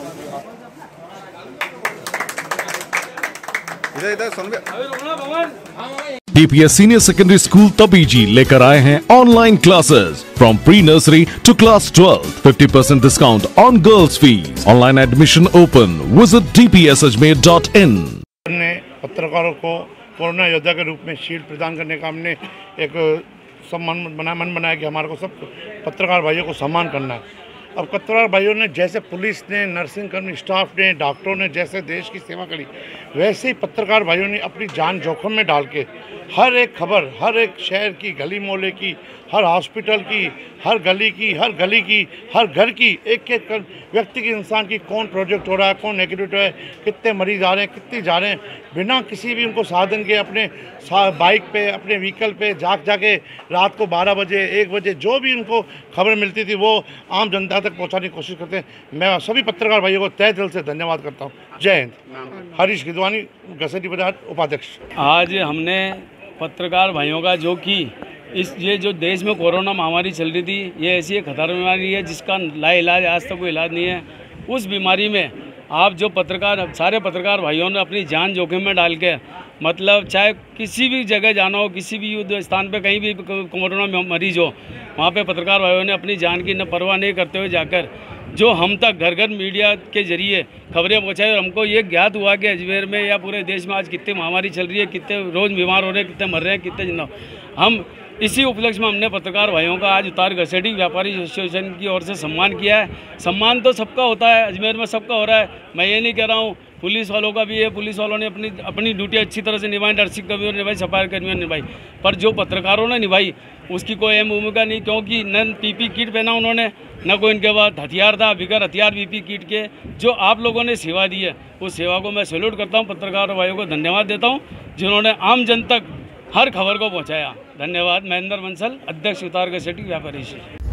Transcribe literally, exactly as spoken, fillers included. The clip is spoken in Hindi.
इधर इधर सुन D P S Senior Secondary School Tabiji लेकर आए हैं online classes from pre nursery to class twelve. fifty percent discount on girls fees. Online admission open. Visit d p s ajmer dot in. ने पत्रकारों को कोरोना योद्धा के रूप में शील्ड प्रदान करने का हमने एक सम्मान बना मन बनाया कि हमारे को सब पत्रकार भाइयों को सम्मान करना है. अब पत्रकार भाइयों ने जैसे पुलिस ने, नर्सिंग कर्मी स्टाफ ने, डॉक्टरों ने जैसे देश की सेवा करी, वैसे ही पत्रकार भाइयों ने अपनी जान जोखिम में डाल के हर एक खबर, हर एक शहर की, गली मोहल्ले की, हर हॉस्पिटल की, हर गली की, हर गली की, हर घर की, एक एक व्यक्ति की, इंसान की कौन प्रोजेक्ट हो रहा है, कौन नेगेटिव है, कितने मरीज आ रहे हैं, कितने जा रहे हैं, बिना किसी भी उनको साधन के अपने बाइक पे, अपने व्हीकल पे जाग जाके रात को बारह बजे एक बजे जो भी उनको खबर मिलती थी वो आम जनता तक पहुंचाने की कोशिश करते हैं. मैं सभी पत्रकार भाइयों को तहे दिल से धन्यवाद करता हूं. जय हिंद. हरीश गिदवानी, घसेटी बाजार उपाध्यक्ष. आज हमने पत्रकार भाइयों का जो कि इस ये जो देश में कोरोना महामारी चल रही थी, ये ऐसी एक खतरनाक बीमारी है जिसका लाइलाज आज तक कोई इलाज नहीं है. उस बीमारी में आप जो पत्रकार सारे पत्रकार भाइयों ने अपनी जान जोखिम में डाल के, मतलब चाहे किसी भी जगह जाना हो, किसी भी युद्ध स्थान पे कहीं भी कोरोना में मरीज हो, वहाँ पे पत्रकार भाइयों ने अपनी जान की न परवाह नहीं करते हुए जाकर जो हम तक घर घर मीडिया के जरिए खबरें पहुँचाई. और हमको ये ज्ञात हुआ कि अजमेर में या पूरे देश में आज कितनी महामारी चल रही है, कितने रोज़ बीमार हो रहे हैं, कितने मर रहे हैं, कितने जिंदा. हम इसी उपलक्ष्य में हमने पत्रकार भाइयों का आज उतार घसेटी व्यापारी एसोसिएशन की ओर से सम्मान किया है. सम्मान तो सबका होता है, अजमेर में सबका हो रहा है. मैं ये नहीं कह रहा हूँ, पुलिस वालों का भी है, पुलिस वालों ने अपनी अपनी ड्यूटी अच्छी तरह से निभाई, नर्सिंग कर्मियों ने निभाई, सफाई कर्मियों ने निभाई, पर जो पत्रकारों ने निभाई उसकी कोई अहम भूमिका नहीं, क्योंकि न पीपी किट पहना उन्होंने, न कोई इनके बाद हथियार था. बिगर हथियार पीपी किट के जो आप लोगों ने सेवा दी है, उस सेवा को मैं सैल्यूट करता हूँ. पत्रकार भाइयों को धन्यवाद देता हूँ जिन्होंने आम जन तक हर खबर को पहुँचाया. धन्यवाद. महेंद्र बंसल, अध्यक्ष उतार घसेटी व्यापारी.